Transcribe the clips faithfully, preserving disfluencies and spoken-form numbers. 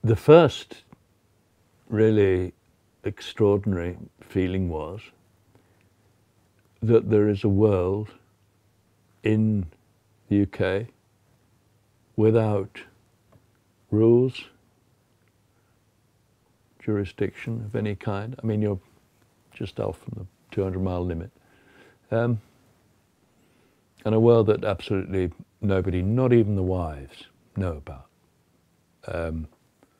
the first really extraordinary feeling was that there is a world in the U K without rules, jurisdiction of any kind. I mean, you're just off from the two hundred mile limit. Um, and a world that absolutely nobody, not even the wives, know about. Um,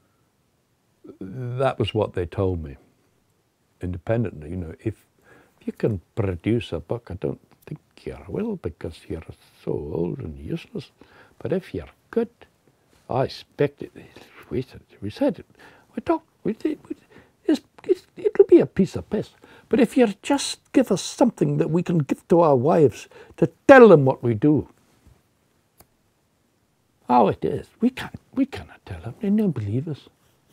that was what they told me, independently. You know, if, if you can produce a book, I don't think you will because you're so old and useless. But if you're good, I expect it. We said, we said it. We talked. We did. We, it's, it's, it'll be a piece of piss. But if you just give us something that we can give to our wives to tell them what we do. Oh, it is. We can't. We cannot tell them. They don't believe us.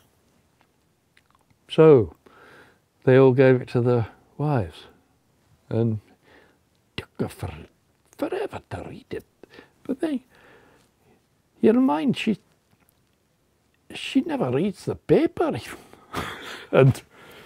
So they all gave it to their wives, and it took her for, forever to read it. But then, your mind, she she never reads the paper even. And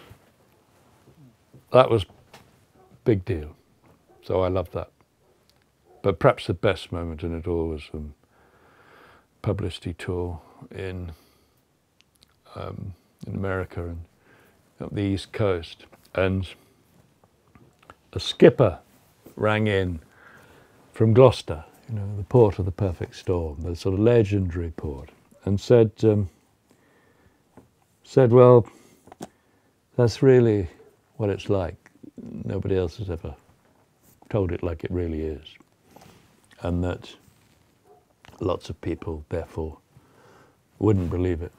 that was a big deal. So I loved that. But perhaps the best moment in it all was a um, publicity tour in um, in America and up the East Coast. And a skipper rang in from Gloucester, you know, the port of the perfect storm, the sort of legendary port, and said, um, said, well, that's really what it's like. Nobody else has ever told it like it really is. And that lots of people, therefore, wouldn't believe it.